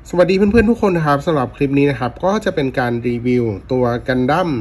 สวัสดีเพื่อนๆทุกคนนะครับสำหรับคลิปนี้นะครับก็จะเป็นการรีวิวตัวกันดั้ม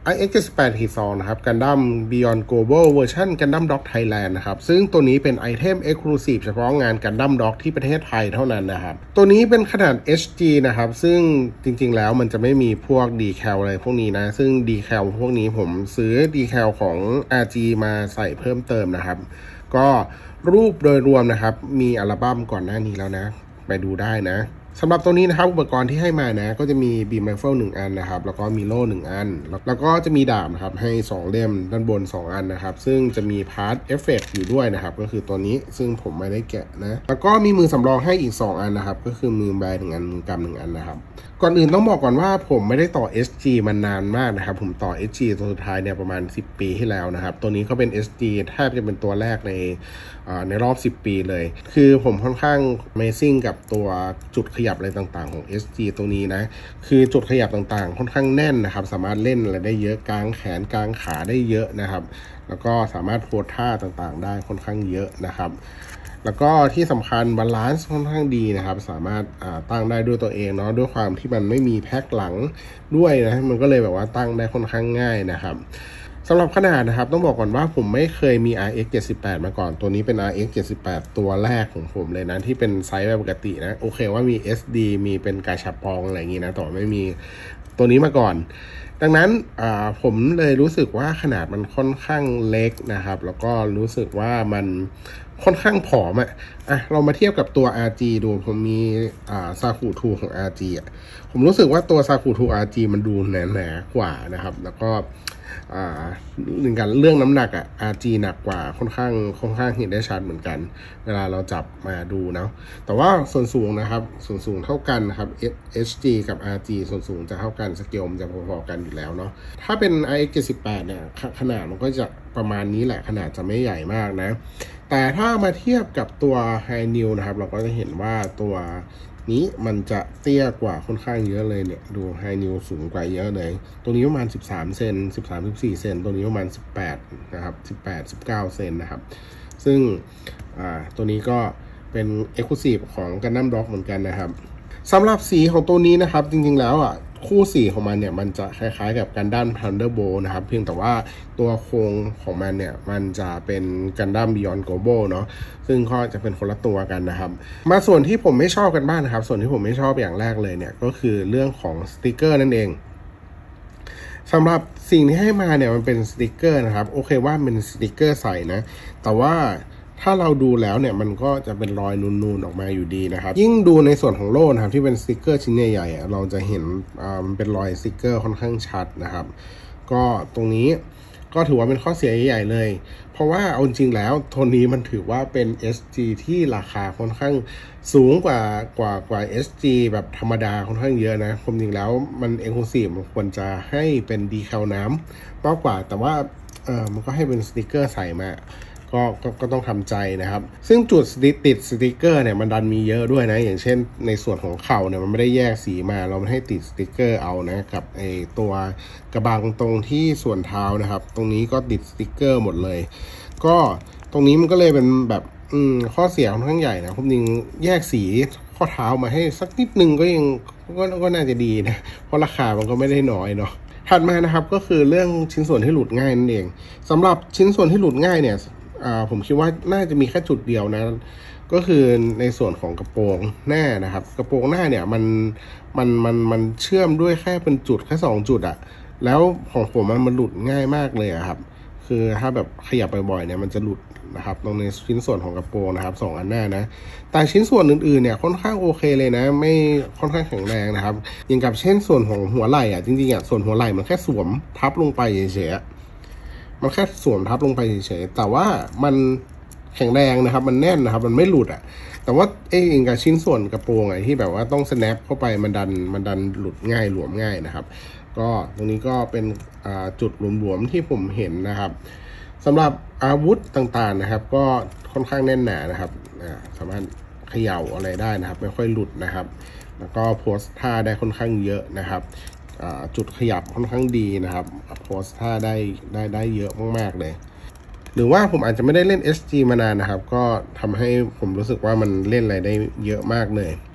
iX78-2 นะครับกันดั้ม Beyond Global เวอร์ชันกันดั้มด็อกไทยแลนด์นะครับซึ่งตัวนี้เป็นไอเทม Exclusive เฉพาะงานกันดั้มด็อกที่ประเทศไทยเท่านั้นนะครับตัวนี้เป็นขนาด HG นะครับซึ่งจริงๆแล้วมันจะไม่มีพวก Decal อะไรพวกนี้นะซึ่ง Decal พวกนี้ผมซื้อ Decal ของ RG มาใส่เพิ่มเติมนะครับก็รูปโดยรวมนะครับมีอัลบั้มก่อนหน้านี้แล้วนะไปดูได้นะสำหรับตัวนี้นะครับอุปกรณ์ที่ให้มานะก็จะมีบีมไรเฟิล1อันนะครับแล้วก็มีโล่1อันแล้วก็จะมีดาบนะครับให้2เล่มด้านบน2อันนะครับซึ่งจะมีพาร์ทเอฟเฟกต์อยู่ด้วยนะครับก็คือตัวนี้ซึ่งผมไม่ได้แกะนะแล้วก็มีมือสำรองให้อีก2อันนะครับก็คือมือแบ1อันมือกำ1อันนะครับก่อนอื่นต้องบอกก่อนว่าผมไม่ได้ต่อ SG มานานมากนะครับผมต่อ SG ตัวสุดท้ายเนี่ยประมาณ10ปีที่แล้วนะครับตัวนี้ก็เป็น SG แทบจะเป็นตัวแรกในรอบ10ปีเลยคือผมค่อนข้าง Amazing กับตัวจุดขยับอะไรต่างๆของ SG ตัวนี้นะคือจุดขยับต่างๆค่อนข้างแน่นนะครับสามารถเล่นอะไรได้เยอะกางแขนกางขาได้เยอะนะครับแล้วก็สามารถโพสท่าต่างๆได้ค่อนข้างเยอะนะครับแล้วก็ที่สำคัญบาลานซ์ค่อนข้างดีนะครับสามารถตั้งได้ด้วยตัวเองเนาะด้วยความที่มันไม่มีแพ็คหลังด้วยนะมันก็เลยแบบว่าตั้งได้ค่อนข้างง่ายนะครับสำหรับขนาดนะครับต้องบอกก่อนว่าผมไม่เคยมี RX78 มาก่อนตัวนี้เป็น RX78 ตัวแรกของผมเลยนะที่เป็นไซส์แบบปกตินะโอเคว่ามี SD มีเป็นกาชาปองอะไรอย่างงี้นะแต่ไม่มีตัวนี้มาก่อนดังนั้นผมเลยรู้สึกว่าขนาดมันค่อนข้างเล็กนะครับแล้วก็รู้สึกว่ามันค่อนข้างผอมเรามาเทียบกับตัว RG ดูผมมีซากุทูของ RG ผมรู้สึกว่าตัวซากุทู RG มันดูหนาๆกว่านะครับแล้วก็หนึ่งกันเรื่องน้ำหนักRG หนักกว่าค่อนข้างเห็นได้ชัดเหมือนกันเวลาเราจับมาดูเนาะแต่ว่าส่วนสูงนะครับส่วนสูงเท่ากันนะครับ HG กับ RG ส่วนสูงจะเท่ากันสเกลมันจะพอๆกันอยู่แล้วเนาะถ้าเป็น iX78 เนี่ยขนาดมันก็จะประมาณนี้แหละขนาดจะไม่ใหญ่มากนะแต่ถ้ามาเทียบกับตัว High New นะครับเราก็จะเห็นว่าตัวนี้มันจะเตี้ยกว่าค่อนข้างเยอะเลยเนี่ยดู High New สูงกว่าเยอะเลยตัวนี้ประมาณ13เซน13-14เซนตัวนี้ประมาณ18นะครับ18-19เซนนะครับซึ่งตัวนี้ก็เป็น Exclusive ของ Gundam Dog เหมือนกันนะครับสำหรับสีของตัวนี้นะครับจริงๆแล้วคู่สีของมันเนี่ยมันจะคล้ายๆกับกันดั้ม Thunderbolt นะครับเพียงแต่ว่าตัวโครงของมันเนี่ยมันจะเป็นกันดั้ม Beyond Global เนาะซึ่งก็จะเป็นคนละตัวกันนะครับมาส่วนที่ผมไม่ชอบกันบ้างนะครับส่วนที่ผมไม่ชอบอย่างแรกเลยเนี่ยก็คือเรื่องของสติกเกอร์นั่นเองสำหรับสิ่งที่ให้มาเนี่ยมันเป็นสติกเกอร์นะครับโอเคว่าเป็นสติกเกอร์ใส่นะแต่ว่าถ้าเราดูแล้วเนี่ยมันก็จะเป็นรอยนูนๆออกมาอยู่ดีนะครับยิ่งดูในส่วนของโล่นะครับที่เป็นสติกเกอร์ชิ้นใหญ่ๆเราจะเห็นมันเป็นรอยสติกเกอร์ค่อนข้างชัดนะครับก็ตรงนี้ก็ถือว่าเป็นข้อเสียใหญ่ๆเลยเพราะว่าเอาจริงแล้วตัวนี้มันถือว่าเป็น SG ที่ราคาค่อนข้างสูงกว่า SG แบบธรรมดาค่อนข้างเยอะนะความจริงแล้วมัน Exclusive มันควรจะให้เป็นดีแคลน้ำมากกว่าแต่ว่ามันก็ให้เป็นสติกเกอร์ใส่มาก็ต้องทำใจนะครับซึ่งจุดติดสติกเกอร์เนี่ยมันดันมีเยอะด้วยนะอย่างเช่นในส่วนของเข่าเนี่ยมันไม่ได้แยกสีมาเราไม่ให้ติดสติกเกอร์เอานะกับตัวกระบังตรงที่ส่วนเท้านะครับตรงนี้ก็ติดสติกเกอร์หมดเลยก็ตรงนี้มันก็เลยเป็นแบบข้อเสียค่อนข้างใหญ่นะผมจริงแยกสีข้อเท้ามาให้สักนิดนึงก็น่าจะดีนะเพราะราคามันก็ไม่ได้น้อยเนาะถัดมานะครับก็คือเรื่องชิ้นส่วนที่หลุดง่ายนั่นเองสำหรับชิ้นส่วนที่หลุดง่ายเนี่ยผมคิดว่าน่าจะมีแค่จุดเดียวนะก็คือในส่วนของกระโปรงหน้านะครับกระโปรงหน้าเนี่ยมันเชื่อมด้วยแค่เป็นจุดแค่2จุดแล้วของผมมันหลุดง่ายมากเลยครับคือถ้าแบบขยับบ่อยๆเนี่ยมันจะหลุดนะครับตรงในชิ้นส่วนของกระโปรงนะครับ2อันหน้านะแต่ชิ้นส่วนอื่นๆเนี่ยค่อนข้างโอเคเลยนะไม่ค่อนข้างแข็งแรงนะครับอย่างกับเช่นส่วนของหัวไหล่จริงๆส่วนหัวไหล่มันแค่สวมทับลงไปเฉยๆมันแค่สวมทับลงไปเฉยๆแต่ว่ามันแข็งแรงนะครับมันแน่นนะครับมันไม่หลุดแต่ว่าเองกับชิ้นส่วนกระโปรงที่แบบว่าต้อง snap เข้าไปมันดันหลุดง่ายหลวมง่ายนะครับก็ตรงนี้ก็เป็นจุดหลวมๆที่ผมเห็นนะครับสำหรับอาวุธต่างๆนะครับก็ค่อนข้างแน่นหนานะครับสามารถเขย่าอะไรได้นะครับไม่ค่อยหลุดนะครับแล้วก็โพสท่าได้ค่อนข้างเยอะนะครับจุดขยับค่อนข้างดีนะครับโพสท่าได้เยอะมากๆเลยหรือว่าผมอาจจะไม่ได้เล่น SG มานานนะครับก็ทำให้ผมรู้สึกว่ามันเล่นอะไรได้เยอะมากเลย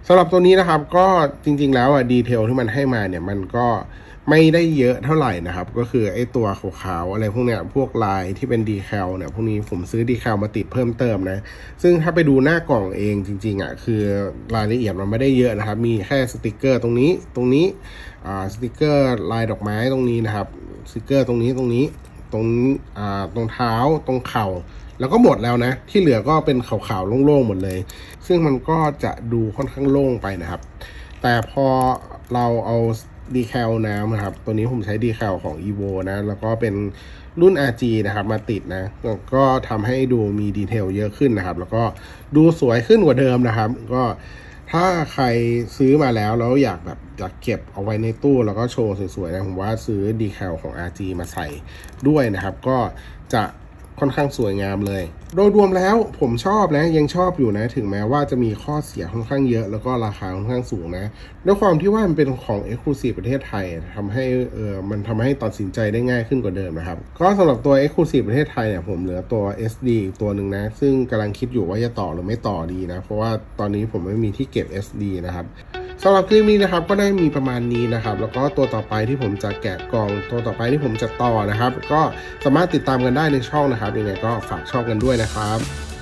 สำหรับตัวนี้นะครับก็จริงๆแล้วดีเทลที่มันให้มาเนี่ยมันก็ไม่ได้เยอะเท่าไหร่นะครับก็คือไอ้ตัวขาวๆอะไรพวกเนี้ยพวกลายที่เป็นดีแคลเนี่ยพวกนี้ผมซื้อดีแคลมาติดเพิ่มเติมนะซึ่งถ้าไปดูหน้ากล่องเองจริงๆคือรายละเอียดมันไม่ได้เยอะนะครับมีแค่สติกเกอร์ตรงนี้สติกเกอร์ลายดอกไม้ตรงนี้นะครับสติกเกอร์ตรงนี้ตรงเท้าตรงเข่าแล้วก็หมดแล้วนะที่เหลือก็เป็นขาวๆโล่งๆหมดเลยซึ่งมันก็จะดูค่อนข้างโล่งไปนะครับแต่พอเราเอาดีแคลนะครับตัวนี้ผมใช้ดีแคลของ evo นะแล้วก็เป็นรุ่น RG นะครับมาติดนะก็ทำให้ดูมีดีเทลเยอะขึ้นนะครับแล้วก็ดูสวยขึ้นกว่าเดิมนะครับก็ถ้าใครซื้อมาแล้วอยากเก็บเอาไว้ในตู้แล้วก็โชว์สวยๆนะผมว่าซื้อดีแคลของ RG มาใส่ด้วยนะครับก็จะค่อนข้างสวยงามเลยโดยรวมแล้วผมชอบนะยังชอบอยู่นะถึงแม้ว่าจะมีข้อเสียค่อนข้างเยอะแล้วก็ราคาค่อนข้างสูงนะด้วยความที่ว่ามันเป็นของ Exclusive ประเทศไทยทำให้มันทำให้ตัดสินใจได้ง่ายขึ้นกว่าเดิมนะครับก็สำหรับตัว Exclusive ประเทศไทยเนี่ยผมเหลือตัว SD อีกตัวหนึ่งนะซึ่งกำลังคิดอยู่ว่าจะต่อหรือไม่ต่อดีนะเพราะว่าตอนนี้ผมไม่มีที่เก็บ SD นะครับสำหรับคลิปนี้นะครับก็ได้มีประมาณนี้นะครับแล้วก็ตัวต่อไปที่ผมจะแกะกล่องตัวต่อไปที่ผมจะต่อนะครับก็สามารถติดตามกันได้ในช่องนะครับยังไงก็ฝากช่องกันด้วยนะครับ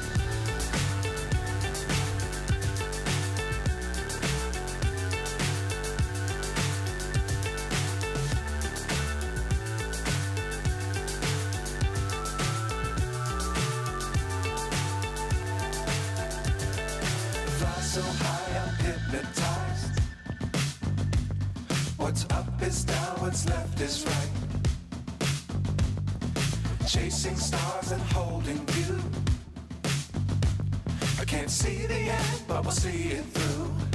What's up is down, what's left is right. Chasing stars and holding you. I can't see the end, but we'll see it through.